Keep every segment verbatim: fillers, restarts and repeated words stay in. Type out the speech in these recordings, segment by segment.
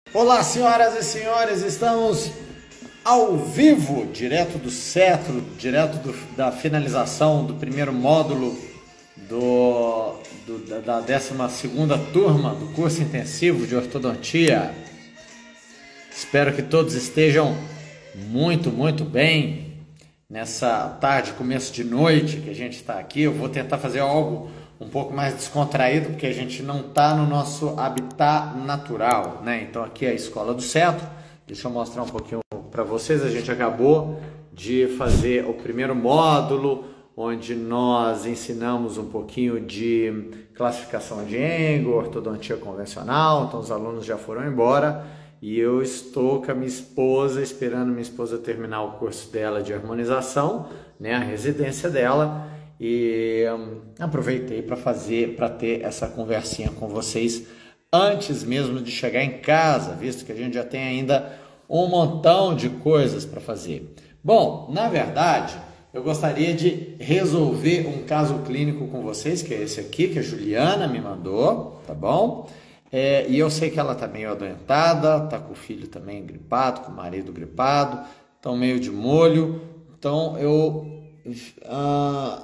Olá, senhoras e senhores, estamos ao vivo, direto do Cetro, direto do, da finalização do primeiro módulo do, do, da, da décima segunda turma do curso intensivo de ortodontia. Espero que todos estejam muito, muito bem nessa tarde, começo de noite que a gente está aqui. Eu vou tentar fazer algo um pouco mais descontraído, porque a gente não está no nosso habitat natural, né? Então aqui é a Escola do Cetro. Deixa eu mostrar um pouquinho para vocês. A gente acabou de fazer o primeiro módulo, onde nós ensinamos um pouquinho de classificação de Engel, ortodontia convencional. Então os alunos já foram embora e eu estou com a minha esposa, esperando minha esposa terminar o curso dela de harmonização, né? A residência dela. E hum, aproveitei para fazer, para ter essa conversinha com vocês antes mesmo de chegar em casa, visto que a gente já tem ainda um montão de coisas para fazer. Bom, na verdade, eu gostaria de resolver um caso clínico com vocês, que é esse aqui, que a Juliana me mandou, tá bom? É, e eu sei que ela tá meio adoentada, tá com o filho também gripado, com o marido gripado, estão meio de molho, então eu... Uh,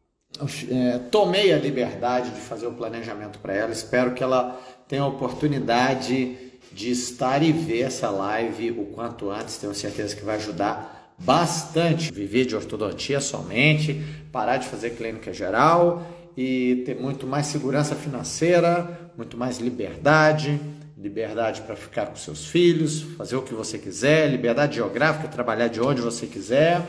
É, tomei a liberdade de fazer o planejamento para ela. Espero que ela tenha a oportunidade de estar e ver essa live o quanto antes. Tenho certeza que vai ajudar bastante. Viver de ortodontia somente, parar de fazer clínica geral e ter muito mais segurança financeira, muito mais liberdade, liberdade para ficar com seus filhos, fazer o que você quiser, liberdade geográfica, trabalhar de onde você quiser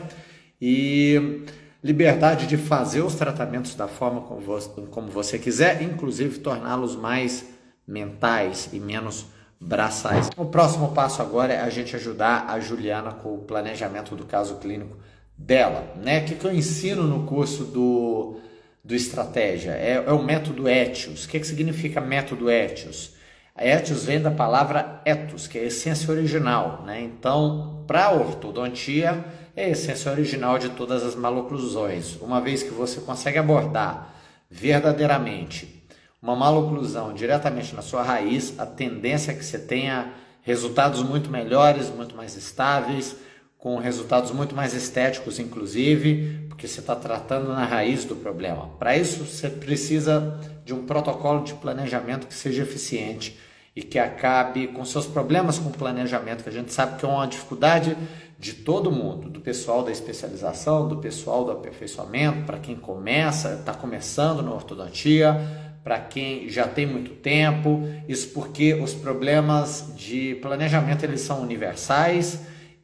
e liberdade de fazer os tratamentos da forma como você, como você quiser, inclusive torná-los mais mentais e menos braçais. O próximo passo agora é a gente ajudar a Juliana com o planejamento do caso clínico dela, né? O que, que eu ensino no curso do, do Estratégia? É, é o método Etios. O que, que significa método Etios? A Etios vem da palavra ethos, que é a essência original, né? Então, para a ortodontia, é a essência original de todas as maloclusões. Uma vez que você consegue abordar verdadeiramente uma maloclusão diretamente na sua raiz, a tendência é que você tenha resultados muito melhores, muito mais estáveis, com resultados muito mais estéticos, inclusive, porque você está tratando na raiz do problema. Para isso, você precisa de um protocolo de planejamento que seja eficiente e que acabe com seus problemas com planejamento, que a gente sabe que é uma dificuldade de todo mundo, do pessoal da especialização, do pessoal do aperfeiçoamento, para quem começa, está começando na ortodontia, para quem já tem muito tempo. Isso porque os problemas de planejamento eles são universais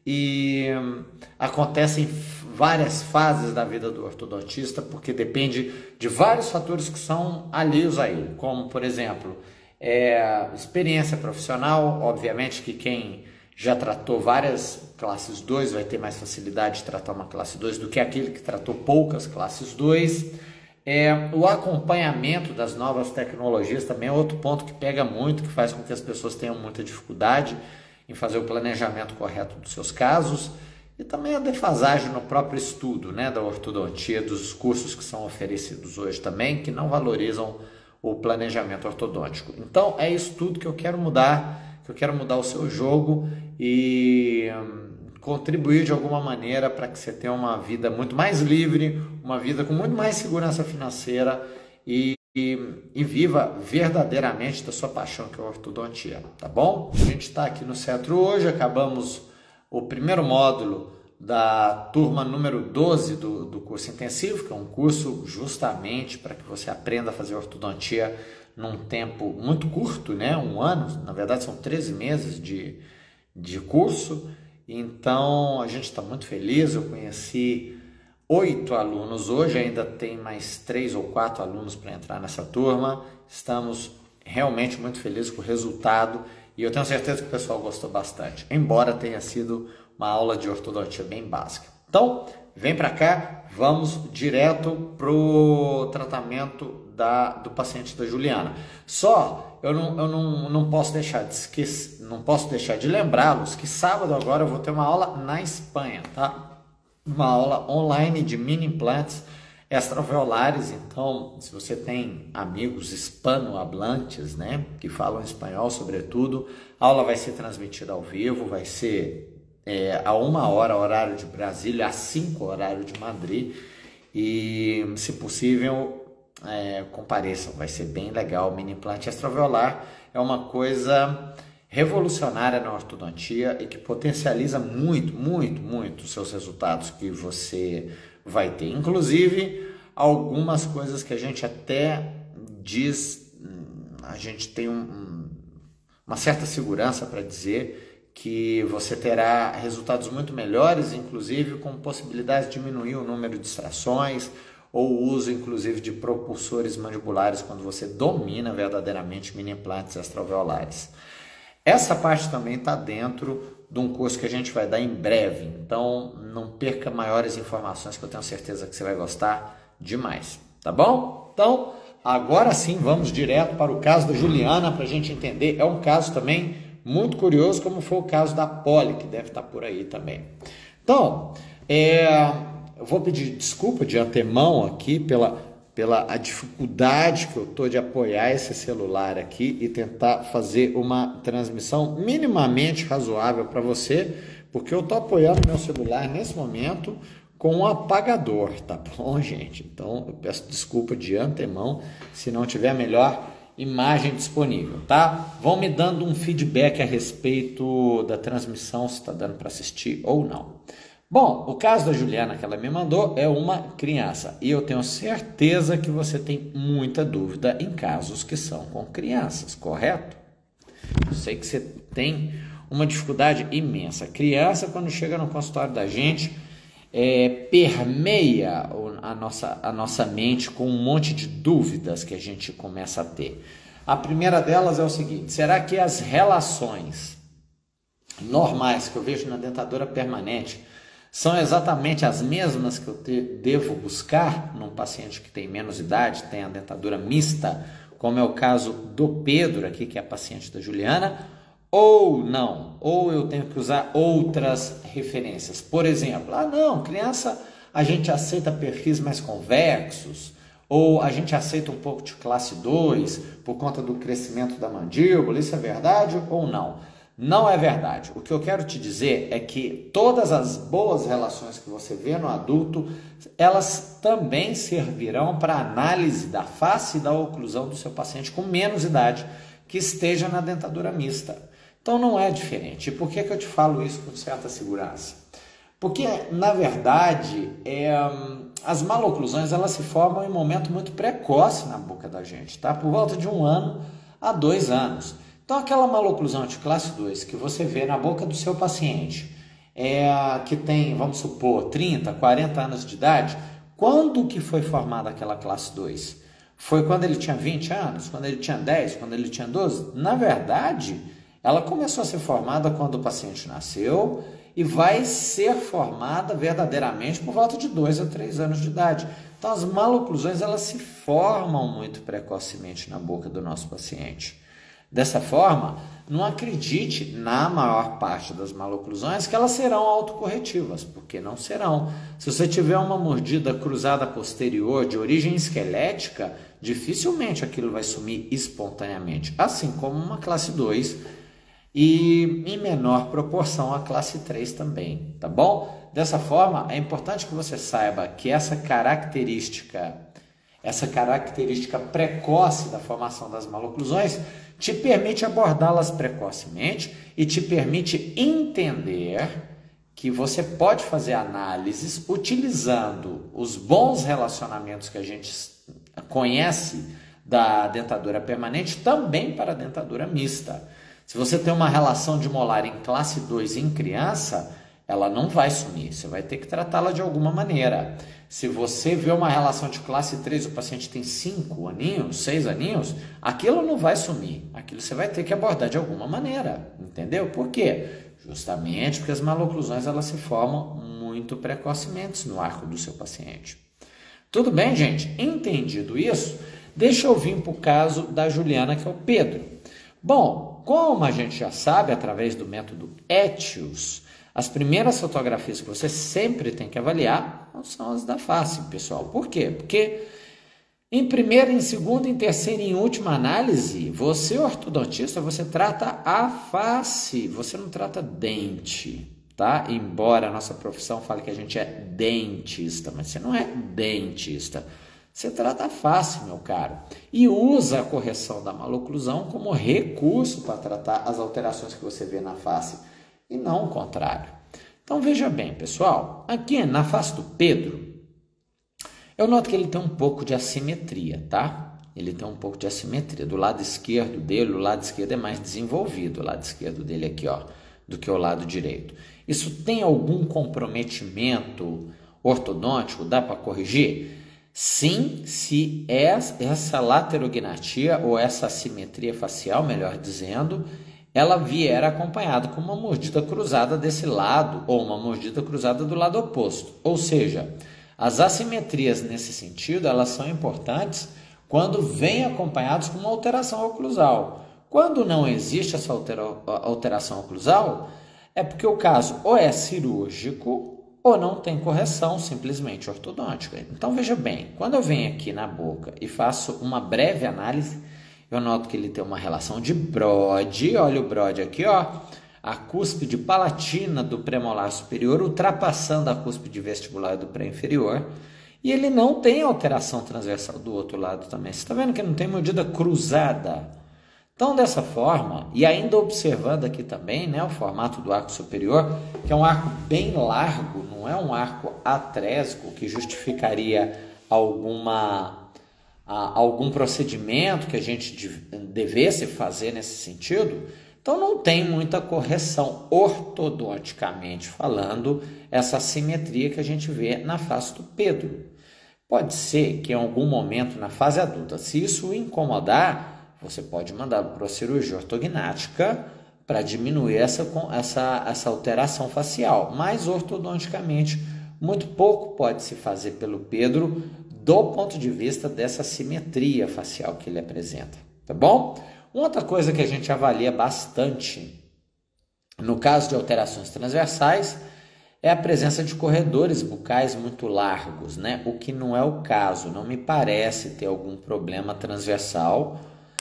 e hum, acontecem em várias fases da vida do ortodontista, porque depende de vários fatores que são alheios a ele, como, por exemplo, é, experiência profissional. Obviamente que quem já tratou várias classes dois vai ter mais facilidade de tratar uma classe dois do que aquele que tratou poucas classes dois. É, o acompanhamento das novas tecnologias também é outro ponto que pega muito, que faz com que as pessoas tenham muita dificuldade em fazer o planejamento correto dos seus casos. E também a defasagem no próprio estudo, né, da ortodontia, dos cursos que são oferecidos hoje também, que não valorizam o planejamento ortodôntico. Então é isso tudo que eu quero mudar, que eu quero mudar o seu jogo e hum, contribuir de alguma maneira para que você tenha uma vida muito mais livre, uma vida com muito mais segurança financeira e, e, e viva verdadeiramente da sua paixão, que é a ortodontia, tá bom? A gente está aqui no Cetro hoje, acabamos o primeiro módulo da turma número doze do, do curso intensivo, que é um curso justamente para que você aprenda a fazer ortodontia num tempo muito curto, né? Um ano, na verdade são treze meses de, de curso. Então a gente está muito feliz. Eu conheci oito alunos hoje, ainda tem mais três ou quatro alunos para entrar nessa turma. Estamos realmente muito felizes com o resultado e eu tenho certeza que o pessoal gostou bastante, embora tenha sido uma aula de ortodontia bem básica. Então, vem para cá, vamos direto para o tratamento da, do paciente da Juliana. Só, eu não, eu não, não posso deixar de esquecer, não posso deixar de lembrá-los que sábado agora eu vou ter uma aula na Espanha, tá? Uma aula online de mini implantes. extraalveolares. Então, se você tem amigos hispanohablantes, né, que falam espanhol sobretudo, a aula vai ser transmitida ao vivo, vai ser é, a uma hora horário de Brasília, às cinco horário de Madrid, e se possível é, compareçam, vai ser bem legal. O mini implante extraalveolar é uma coisa revolucionária na ortodontia e que potencializa muito, muito, muito os seus resultados que você vai ter. Inclusive, algumas coisas que a gente até diz, a gente tem um, uma certa segurança para dizer que você terá resultados muito melhores, inclusive com possibilidade de diminuir o número de extrações ou o uso, inclusive, de propulsores mandibulares quando você domina verdadeiramente mini implantes extraalveolares. Essa parte também está dentro de um curso que a gente vai dar em breve, então não perca maiores informações que eu tenho certeza que você vai gostar demais, tá bom? Então, agora sim, vamos direto para o caso da Juliana para a gente entender. É um caso também muito curioso, como foi o caso da Polly, que deve estar por aí também. Então, é, eu vou pedir desculpa de antemão aqui pela... pela a dificuldade que eu estou de apoiar esse celular aqui e tentar fazer uma transmissão minimamente razoável para você, porque eu estou apoiando meu celular nesse momento com um apagador, tá bom, gente? Então, eu peço desculpa de antemão se não tiver a melhor imagem disponível, tá? Vão me dando um feedback a respeito da transmissão, se está dando para assistir ou não. Bom, o caso da Juliana que ela me mandou é uma criança e eu tenho certeza que você tem muita dúvida em casos que são com crianças, correto? Eu sei que você tem uma dificuldade imensa. Criança, quando chega no consultório da gente, é, permeia a nossa, a nossa mente com um monte de dúvidas que a gente começa a ter. A primeira delas é o seguinte: será que as relações normais que eu vejo na dentadura permanente são exatamente as mesmas que eu te, devo buscar num paciente que tem menos idade, tem a dentadura mista, como é o caso do Pedro aqui, que é a paciente da Juliana, ou não? Ou eu tenho que usar outras referências? Por exemplo, ah não, criança a gente aceita perfis mais convexos, ou a gente aceita um pouco de classe dois por conta do crescimento da mandíbula, isso é verdade ou não? Não é verdade. O que eu quero te dizer é que todas as boas relações que você vê no adulto, elas também servirão para análise da face e da oclusão do seu paciente com menos idade que esteja na dentadura mista. Então não é diferente. E por que que eu te falo isso com certa segurança? Porque, na verdade, é, as maloclusões elas se formam em um momento muito precoce na boca da gente, tá? Por volta de um ano a dois anos. Então, aquela maloclusão de classe dois que você vê na boca do seu paciente, é, que tem, vamos supor, trinta, quarenta anos de idade, quando que foi formada aquela classe dois? Foi quando ele tinha vinte anos? Quando ele tinha dez? Quando ele tinha doze? Na verdade, ela começou a ser formada quando o paciente nasceu e vai ser formada verdadeiramente por volta de dois a três anos de idade. Então, as maloclusões elas se formam muito precocemente na boca do nosso paciente. Dessa forma, não acredite na maior parte das maloclusões que elas serão autocorretivas, porque não serão. Se você tiver uma mordida cruzada posterior de origem esquelética, dificilmente aquilo vai sumir espontaneamente, assim como uma classe dois e em menor proporção a classe três também, tá bom? Dessa forma, é importante que você saiba que essa característica, essa característica precoce da formação das maloclusões te permite abordá-las precocemente e te permite entender que você pode fazer análises utilizando os bons relacionamentos que a gente conhece da dentadura permanente também para a dentadura mista. Se você tem uma relação de molar em classe dois em criança, ela não vai sumir, você vai ter que tratá-la de alguma maneira. Se você vê uma relação de classe três, o paciente tem cinco aninhos, seis aninhos, aquilo não vai sumir, aquilo você vai ter que abordar de alguma maneira, entendeu? Por quê? Justamente porque as maloclusões elas se formam muito precocemente no arco do seu paciente. Tudo bem, gente? Entendido isso, deixa eu vir para o caso da Juliana, que é o Pedro. Bom, como a gente já sabe, através do método Etios, as primeiras fotografias que você sempre tem que avaliar, são as da face, pessoal. Por quê? Porque em primeira, em segunda, em terceira e em última análise, você, ortodontista, você trata a face, você não trata dente, tá? Embora a nossa profissão fale que a gente é dentista, mas você não é dentista. Você trata a face, meu caro, e usa a correção da maloclusão como recurso para tratar as alterações que você vê na face, e não o contrário. Então, veja bem, pessoal, aqui na face do Pedro, eu noto que ele tem um pouco de assimetria, tá? Ele tem um pouco de assimetria. Do lado esquerdo dele, o lado esquerdo é mais desenvolvido, o lado esquerdo dele aqui, ó, do que o lado direito. Isso tem algum comprometimento ortodôntico? Dá para corrigir? Sim, se essa laterognatia ou essa assimetria facial, melhor dizendo, ela vier acompanhada com uma mordida cruzada desse lado ou uma mordida cruzada do lado oposto. Ou seja, as assimetrias nesse sentido, elas são importantes quando vêm acompanhados com uma alteração oclusal. Quando não existe essa alteração oclusal, é porque o caso ou é cirúrgico ou não tem correção simplesmente ortodôntica. Então, veja bem, quando eu venho aqui na boca e faço uma breve análise, eu noto que ele tem uma relação de Brode, olha o Brode aqui, ó, a cúspide palatina do premolar superior ultrapassando a cúspide vestibular do pré-inferior, e ele não tem alteração transversal do outro lado também. Você está vendo que não tem mordida cruzada? Então, dessa forma, e ainda observando aqui também, né, o formato do arco superior, que é um arco bem largo, não é um arco atrésico que justificaria alguma, a, algum procedimento que a gente devesse fazer nesse sentido. Então, não tem muita correção ortodonticamente falando, essa assimetria que a gente vê na face do Pedro. Pode ser que em algum momento na fase adulta, se isso o incomodar, você pode mandar para a cirurgia ortognática para diminuir essa, essa, essa alteração facial. Mas ortodonticamente, muito pouco pode se fazer pelo Pedro do ponto de vista dessa simetria facial que ele apresenta. Tá bom? Outra coisa que a gente avalia bastante no caso de alterações transversais é a presença de corredores bucais muito largos, né? O que não é o caso, não me parece ter algum problema transversal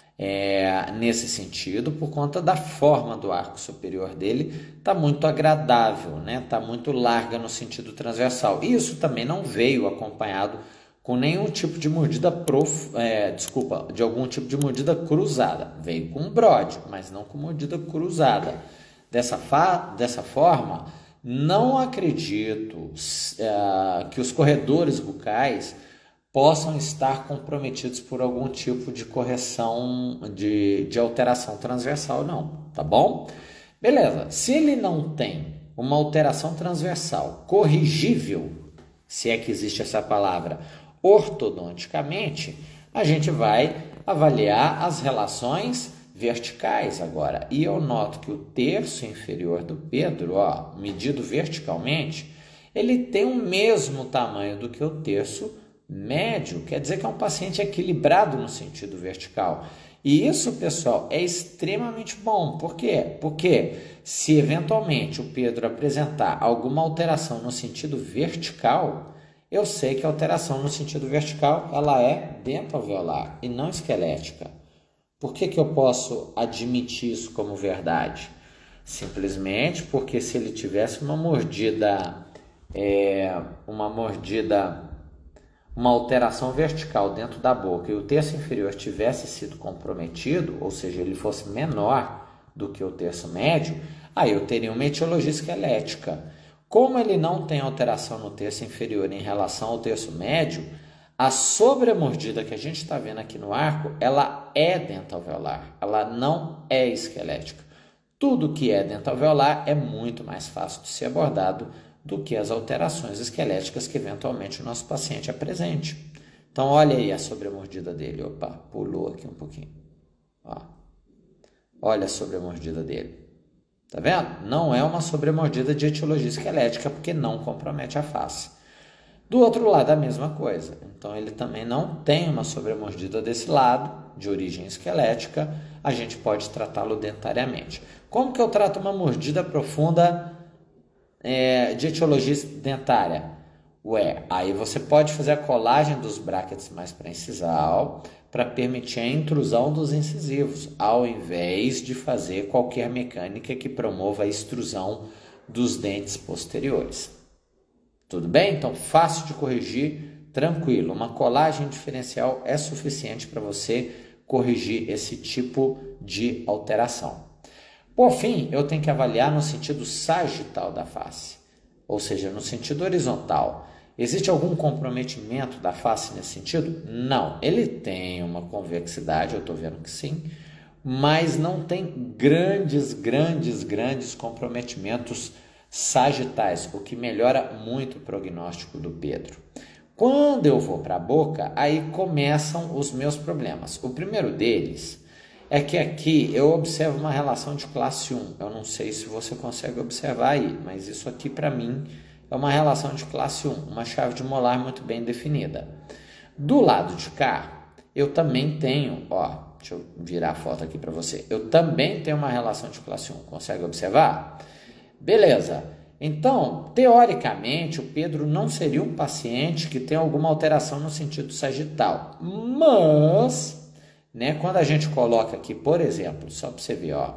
É, nesse sentido, por conta da forma do arco superior dele, está muito agradável, né? Está muito larga no sentido transversal. E isso também não veio acompanhado com nenhum tipo de mordida prof, é, desculpa, de algum tipo de mordida cruzada. Veio com Brode, mas não com mordida cruzada. Dessa, fa, dessa forma, não acredito é, que os corredores bucais possam estar comprometidos por algum tipo de correção, de, de alteração transversal, não, tá bom? Beleza, se ele não tem uma alteração transversal corrigível, se é que existe essa palavra, ortodonticamente, a gente vai avaliar as relações verticais agora. E eu noto que o terço inferior do Pedro, ó, medido verticalmente, ele tem o mesmo tamanho do que o terço médio, quer dizer que é um paciente equilibrado no sentido vertical. E isso, pessoal, é extremamente bom. Por quê? Porque se eventualmente o Pedro apresentar alguma alteração no sentido vertical, eu sei que a alteração no sentido vertical ela é dentalveolar e não esquelética. Por que que eu posso admitir isso como verdade? Simplesmente porque se ele tivesse uma mordida, é, uma mordida uma alteração vertical dentro da boca e o terço inferior tivesse sido comprometido, ou seja, ele fosse menor do que o terço médio, aí eu teria uma etiologia esquelética. Como ele não tem alteração no terço inferior em relação ao terço médio, a sobremordida que a gente está vendo aqui no arco, ela é dentalveolar, ela não é esquelética. Tudo que é dentalveolar é muito mais fácil de ser abordado do que as alterações esqueléticas que eventualmente o nosso paciente apresente. Então, olha aí a sobremordida dele. Opa, pulou aqui um pouquinho. Ó. Olha a sobremordida dele. Tá vendo? Não é uma sobremordida de etiologia esquelética, porque não compromete a face. Do outro lado, a mesma coisa. Então, ele também não tem uma sobremordida desse lado, de origem esquelética. A gente pode tratá-lo dentariamente. Como que eu trato uma mordida profunda É, de etiologia dentária? Ué, aí você pode fazer a colagem dos brackets mais pré-incisal para permitir a intrusão dos incisivos, ao invés de fazer qualquer mecânica que promova a extrusão dos dentes posteriores. Tudo bem? Então, fácil de corrigir, tranquilo. Uma colagem diferencial é suficiente para você corrigir esse tipo de alteração. Por fim, eu tenho que avaliar no sentido sagital da face, ou seja, no sentido horizontal. Existe algum comprometimento da face nesse sentido? Não. Ele tem uma convexidade, eu estou vendo que sim, mas não tem grandes, grandes, grandes comprometimentos sagitais, o que melhora muito o prognóstico do Pedro. Quando eu vou para a boca, aí começam os meus problemas. O primeiro deles é que aqui eu observo uma relação de classe um. Eu não sei se você consegue observar aí, mas isso aqui para mim é uma relação de classe um, uma chave de molar muito bem definida. Do lado de cá, eu também tenho, ó, deixa eu virar a foto aqui para você, eu também tenho uma relação de classe um, consegue observar? Beleza, então, teoricamente, o Pedro não seria um paciente que tem alguma alteração no sentido sagital, mas, né, quando a gente coloca aqui, por exemplo, só para você ver, ó,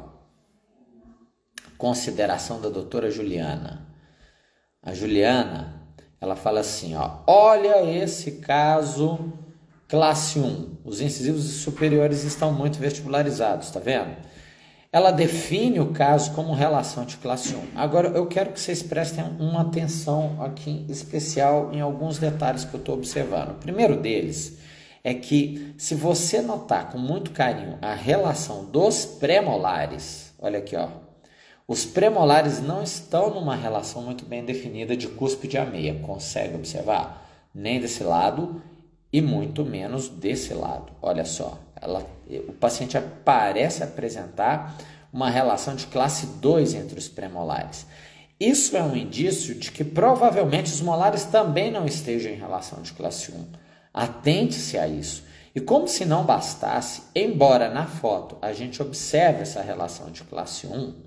consideração da doutora Juliana. A Juliana, ela fala assim, ó, olha esse caso classe um, os incisivos superiores estão muito vestibularizados, tá vendo? Ela define o caso como relação de classe um. Agora, eu quero que vocês prestem uma atenção aqui especial em alguns detalhes que eu estou observando. O primeiro deles é que, se você notar com muito carinho a relação dos premolares, olha aqui, ó, os premolares não estão numa relação muito bem definida de cúspide a meia. Consegue observar? Nem desse lado e muito menos desse lado. Olha só, ela, o paciente parece apresentar uma relação de classe dois entre os premolares. Isso é um indício de que provavelmente os molares também não estejam em relação de classe um. Atente-se a isso. E como se não bastasse, embora na foto a gente observe essa relação de classe um,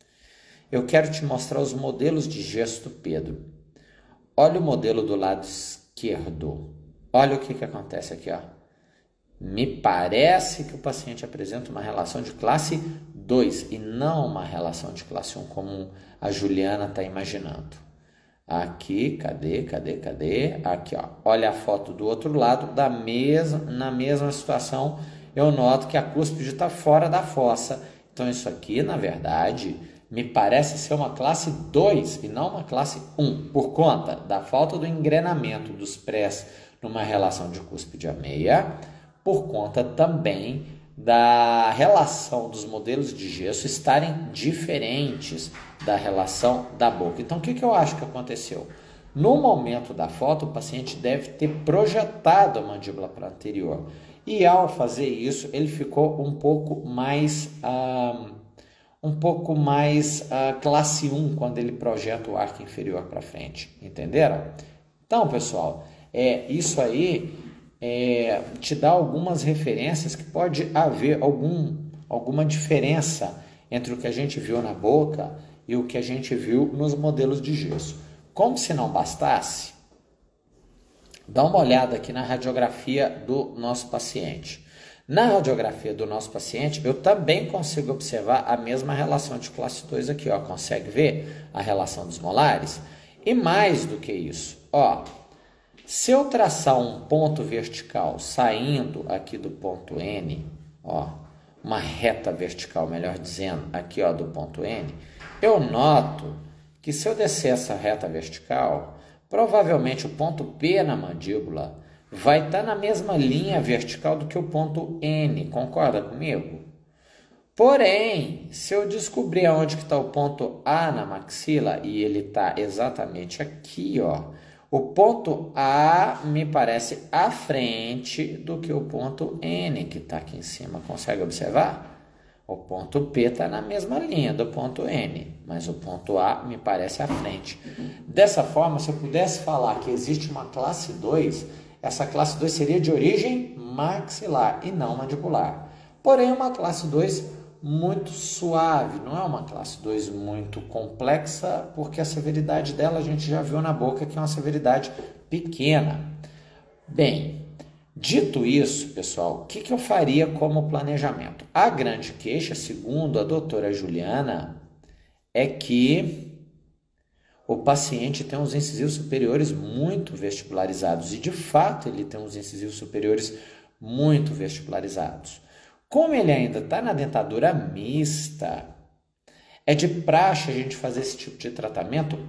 eu quero te mostrar os modelos de gesto Pedro. Olha o modelo do lado esquerdo. Olha o que, que acontece aqui, ó. Me parece que o paciente apresenta uma relação de classe dois e não uma relação de classe um, como a Juliana está imaginando. Aqui, cadê, cadê, cadê? Aqui, ó. Olha a foto do outro lado, da mesma, na mesma situação, eu noto que a cúspide está fora da fossa. Então, isso aqui, na verdade, me parece ser uma classe dois e não uma classe um, por conta da falta do engrenamento dos prés numa relação de cúspide a meia, por conta também da relação dos modelos de gesso estarem diferentes da relação da boca. Então, o que, que eu acho que aconteceu? No momento da foto, o paciente deve ter projetado a mandíbula para anterior. E ao fazer isso, ele ficou um pouco mais... Ah, um pouco mais uh, classe um quando ele projeta o arco inferior para frente, entenderam? Então, pessoal, é, isso aí é, te dá algumas referências que pode haver algum, alguma diferença entre o que a gente viu na boca e o que a gente viu nos modelos de gesso. Como se não bastasse, dá uma olhada aqui na radiografia do nosso paciente. Na radiografia do nosso paciente, eu também consigo observar a mesma relação de classe dois aqui, ó. Consegue ver a relação dos molares? E mais do que isso, ó, se eu traçar um ponto vertical saindo aqui do ponto N, ó, uma reta vertical, melhor dizendo, aqui, ó, do ponto N, eu noto que se eu descer essa reta vertical, provavelmente o ponto P na mandíbula vai estar na mesma linha vertical do que o ponto N, concorda comigo? Porém, se eu descobrir onde que está o ponto A na maxila, e ele está exatamente aqui, ó, o ponto A me parece à frente do que o ponto N, que está aqui em cima, consegue observar? O ponto P está na mesma linha do ponto N, mas o ponto A me parece à frente. Dessa forma, se eu pudesse falar que existe uma classe dois, essa classe dois seria de origem maxilar e não mandibular. Porém, uma classe dois muito suave, não é uma classe dois muito complexa, porque a severidade dela a gente já viu na boca que é uma severidade pequena. Bem, dito isso, pessoal, o que, que eu faria como planejamento? A grande queixa, segundo a doutora Juliana, é que o paciente tem os incisivos superiores muito vestibularizados, e de fato ele tem os incisivos superiores muito vestibularizados. Como ele ainda está na dentadura mista, é de praxe a gente fazer esse tipo de tratamento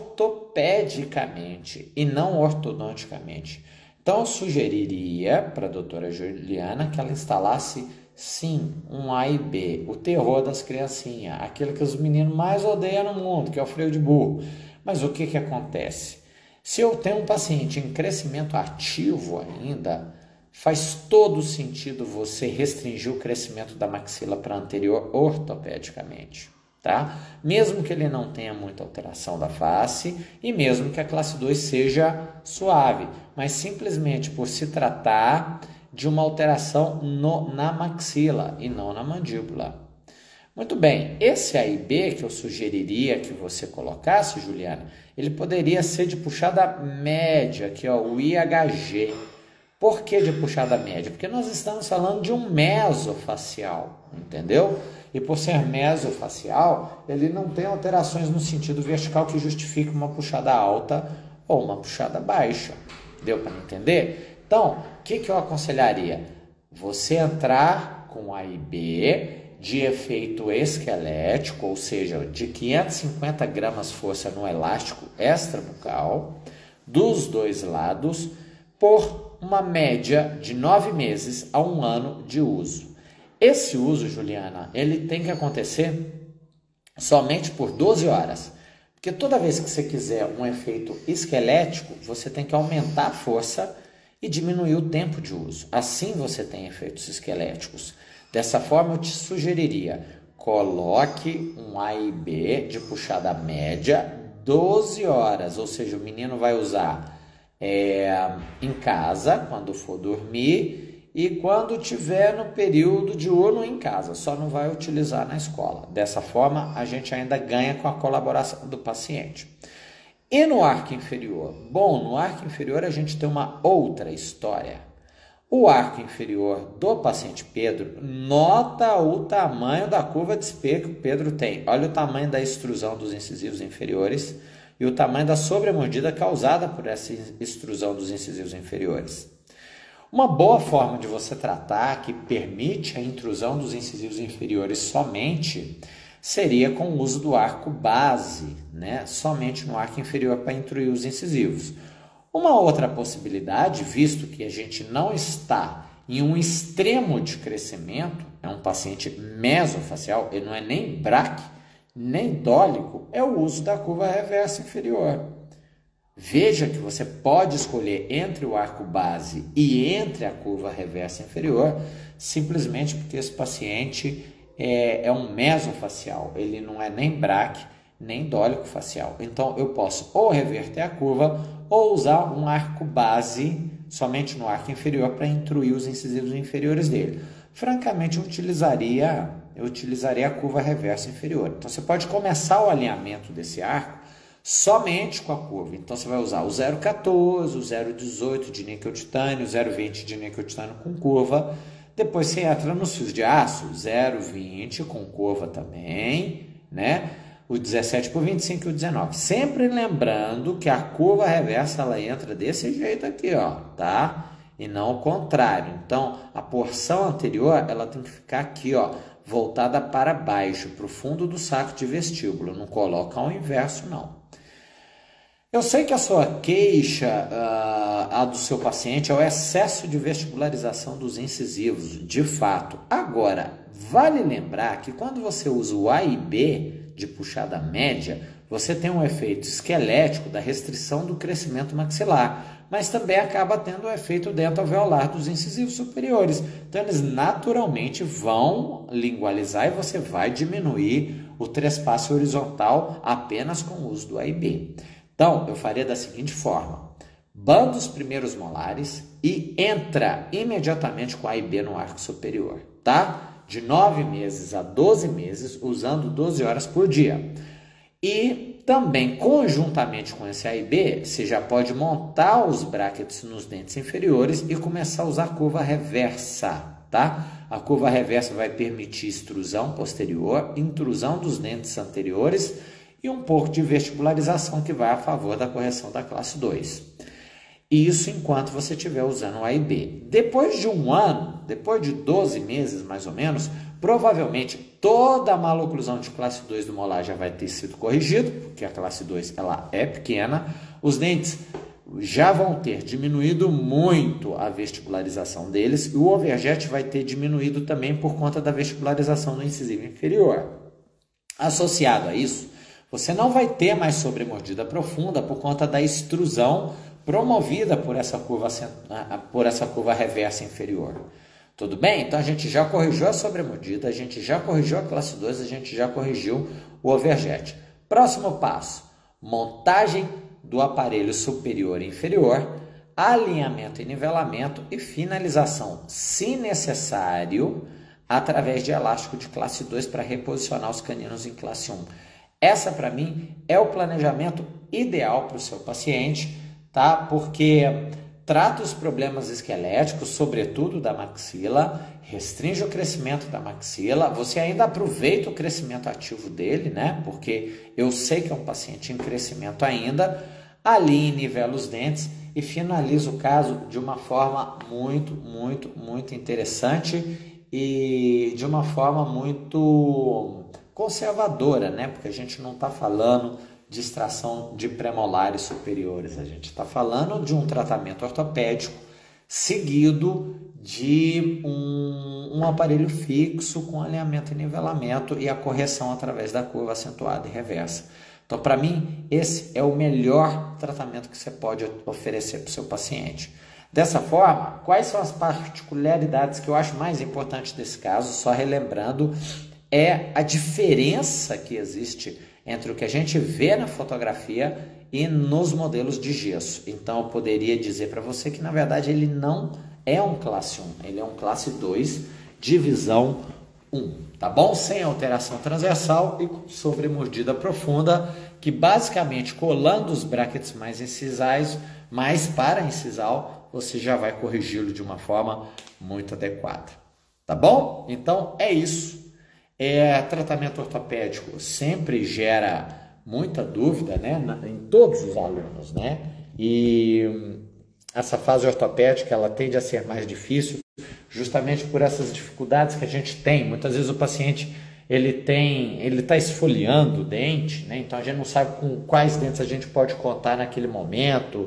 ortopedicamente e não ortodonticamente. Então eu sugeriria para a doutora Juliana que ela instalasse sim um A e B, o terror das criancinhas, aquilo que os meninos mais odeiam no mundo, que é o freio de burro. Mas o que que acontece? Se eu tenho um paciente em crescimento ativo ainda, faz todo sentido você restringir o crescimento da maxila para anterior ortopedicamente, tá? Mesmo que ele não tenha muita alteração da face e mesmo que a classe dois seja suave, mas simplesmente por se tratar de uma alteração no, na maxila e não na mandíbula. Muito bem, esse A e B que eu sugeriria que você colocasse, Juliana, ele poderia ser de puxada média, aqui ó, o I H G. Por que de puxada média? Porque nós estamos falando de um mesofacial, entendeu? E por ser mesofacial, ele não tem alterações no sentido vertical que justifique uma puxada alta ou uma puxada baixa. Deu para entender? Então, o que, que eu aconselharia? Você entrar com A e B de efeito esquelético, ou seja, de quinhentos e cinquenta gramas força no elástico extrabucal, dos dois lados, por uma média de nove meses a um ano de uso. Esse uso, Juliana, ele tem que acontecer somente por doze horas, porque toda vez que você quiser um efeito esquelético, você tem que aumentar a força e diminuir o tempo de uso. Assim você tem efeitos esqueléticos. Dessa forma, eu te sugeriria, coloque um A e B de puxada média, doze horas, ou seja, o menino vai usar é, em casa, quando for dormir, e quando tiver no período diurno em casa, só não vai utilizar na escola. Dessa forma, a gente ainda ganha com a colaboração do paciente. E no arco inferior? Bom, no arco inferior a gente tem uma outra história. O arco inferior do paciente Pedro, nota o tamanho da curva de Spee que o Pedro tem. Olha o tamanho da extrusão dos incisivos inferiores e o tamanho da sobremordida causada por essa extrusão dos incisivos inferiores. Uma boa forma de você tratar, que permite a intrusão dos incisivos inferiores somente, seria com o uso do arco base, né? Somente no arco inferior para intruir os incisivos. Uma outra possibilidade, visto que a gente não está em um extremo de crescimento, é um paciente mesofacial, ele não é nem braque, nem dólico, é o uso da curva reversa inferior. Veja que você pode escolher entre o arco base e entre a curva reversa inferior, simplesmente porque esse paciente é, é um mesofacial, ele não é nem braque, nem dólico facial. Então, eu posso ou reverter a curva ou usar um arco base somente no arco inferior para intruir os incisivos inferiores dele. Francamente, eu utilizaria, eu utilizaria a curva reversa inferior. Então, você pode começar o alinhamento desse arco somente com a curva. Então, você vai usar o zero vírgula quatorze, o zero vírgula dezoito de níquel titânio, o zero vírgula vinte de níquel titânio com curva. Depois, você entra nos fios de aço, zero vírgula vinte com curva também, né? O dezessete por vinte e cinco e o dezenove. Sempre lembrando que a curva reversa ela entra desse jeito aqui, ó, tá? E não o contrário. Então, a porção anterior ela tem que ficar aqui, ó, voltada para baixo, para o fundo do saco de vestíbulo. Não coloca ao inverso, não. Eu sei que a sua queixa, uh, a do seu paciente, é o excesso de vestibularização dos incisivos, de fato. Agora, vale lembrar que quando você usa o A e B de puxada média, você tem um efeito esquelético da restrição do crescimento maxilar, mas também acaba tendo o efeito dentoalveolar dos incisivos superiores. Então, eles naturalmente vão lingualizar e você vai diminuir o trespasse horizontal apenas com o uso do A e B. Então, eu faria da seguinte forma: banda os primeiros molares e entra imediatamente com A e B no arco superior, tá? de nove meses a doze meses, usando doze horas por dia. E também, conjuntamente com esse A e B, você já pode montar os brackets nos dentes inferiores e começar a usar a curva reversa, tá? A curva reversa vai permitir extrusão posterior, intrusão dos dentes anteriores e um pouco de vestibularização que vai a favor da correção da classe dois. Isso enquanto você estiver usando o A e B. Depois de um ano, depois de doze meses mais ou menos, provavelmente toda a maloclusão de classe dois do molar já vai ter sido corrigido, porque a classe dois ela é pequena, os dentes já vão ter diminuído muito a vestibularização deles e o overjet vai ter diminuído também por conta da vestibularização do incisivo inferior. Associado a isso, você não vai ter mais sobremordida profunda por conta da extrusão promovida por essa curva, por essa curva reversa inferior. Tudo bem? Então a gente já corrigiu a sobremordida, a gente já corrigiu a classe dois, a gente já corrigiu o overjet. Próximo passo, montagem do aparelho superior e inferior, alinhamento e nivelamento e finalização, se necessário, através de elástico de classe dois para reposicionar os caninos em classe um. Essa, para mim, é o planejamento ideal para o seu paciente, tá? Porque trata os problemas esqueléticos, sobretudo da maxila, restringe o crescimento da maxila, você ainda aproveita o crescimento ativo dele, né? Porque eu sei que é um paciente em crescimento ainda, alinha e nivela os dentes e finaliza o caso de uma forma muito, muito, muito interessante e de uma forma muito conservadora, né? Porque a gente não está falando de extração de premolares superiores, a gente está falando de um tratamento ortopédico seguido de um, um aparelho fixo com alinhamento e nivelamento e a correção através da curva acentuada e reversa. Então, para mim, esse é o melhor tratamento que você pode oferecer para o seu paciente. Dessa forma, quais são as particularidades que eu acho mais importantes desse caso? Só relembrando, é a diferença que existe entre o que a gente vê na fotografia e nos modelos de gesso. Então, eu poderia dizer para você que, na verdade, ele não é um classe um, ele é um classe dois, divisão um, tá bom? Sem alteração transversal e com sobremordida profunda, que basicamente, colando os brackets mais incisais, mais para incisal, você já vai corrigi-lo de uma forma muito adequada, tá bom? Então, é isso. É, tratamento ortopédico sempre gera muita dúvida, né, em todos os alunos, né? E essa fase ortopédica ela tende a ser mais difícil justamente por essas dificuldades que a gente tem. Muitas vezes o paciente ele tem, ele está esfoliando o dente, né? Então a gente não sabe com quais dentes a gente pode contar naquele momento.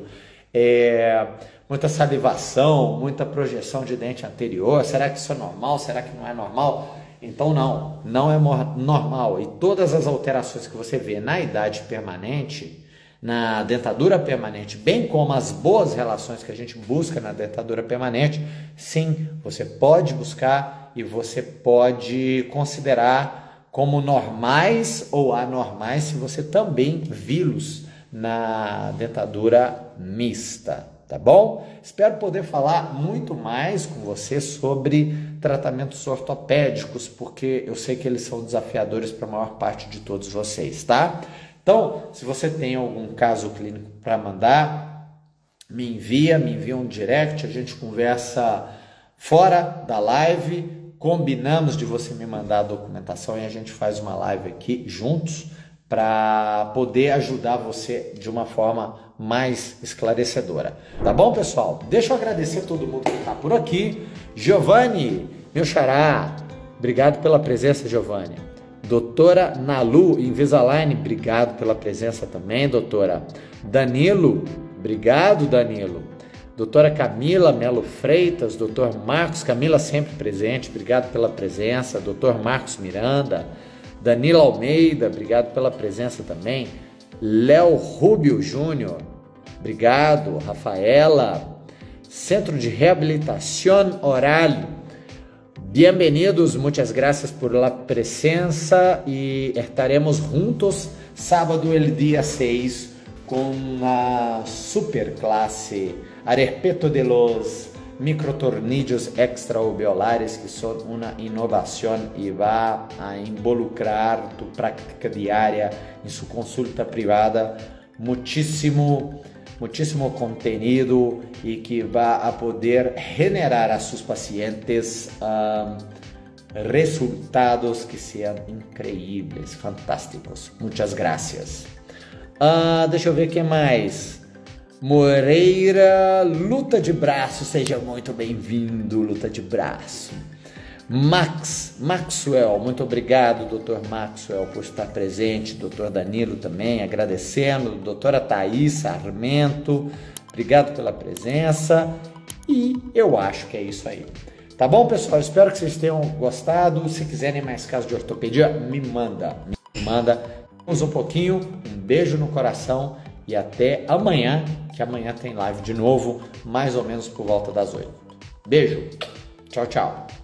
É, muita salivação, muita projeção de dente anterior. Será que isso é normal? Será que não é normal? Então não, não é normal. E todas as alterações que você vê na idade permanente, na dentadura permanente, bem como as boas relações que a gente busca na dentadura permanente, sim, você pode buscar e você pode considerar como normais ou anormais se você também vê-los na dentadura mista, tá bom? Espero poder falar muito mais com você sobre tratamentos ortopédicos, porque eu sei que eles são desafiadores para a maior parte de todos vocês, tá? Então, se você tem algum caso clínico para mandar, me envia, me envia um direct, a gente conversa fora da live, combinamos de você me mandar a documentação e a gente faz uma live aqui juntos para poder ajudar você de uma forma mais esclarecedora. Tá bom, pessoal? Deixa eu agradecer a todo mundo que está por aqui. Giovanni, meu xará, obrigado pela presença, Giovanni. Doutora Nalu Invisalign, obrigado pela presença também, doutora. Danilo, obrigado, Danilo. Doutora Camila Melo Freitas, doutor Marcos, Camila sempre presente, obrigado pela presença. Doutor Marcos Miranda, Danilo Almeida, obrigado pela presença também. Léo Rubio Júnior, obrigado. Rafaela, Centro de Reabilitación Oral, bienvenidos, muchas gracias por la presencia y estaremos juntos sábado el día seis con la superclase a respeto de los microtornillos extraorbiculares, que son una innovación y va a involucrar tu práctica diaria en su consulta privada, muchísimo, muchísimo contenido y que va a poder generar a sus pacientes um, resultados que sean increíbles, fantásticos. Muchas gracias. Uh, deixa eu ver o que mais. Moreira, luta de braço, seja muito bem-vindo, luta de braço. Max, Maxwell, muito obrigado, doutor Maxwell, por estar presente, doutor Danilo também, agradecendo, doutora Thaís Sarmento, obrigado pela presença, e eu acho que é isso aí. Tá bom, pessoal? Espero que vocês tenham gostado. Se quiserem mais casos de ortopedia, me manda, me manda. Vamos um pouquinho, um beijo no coração e até amanhã, que amanhã tem live de novo, mais ou menos por volta das oito. Beijo, tchau, tchau.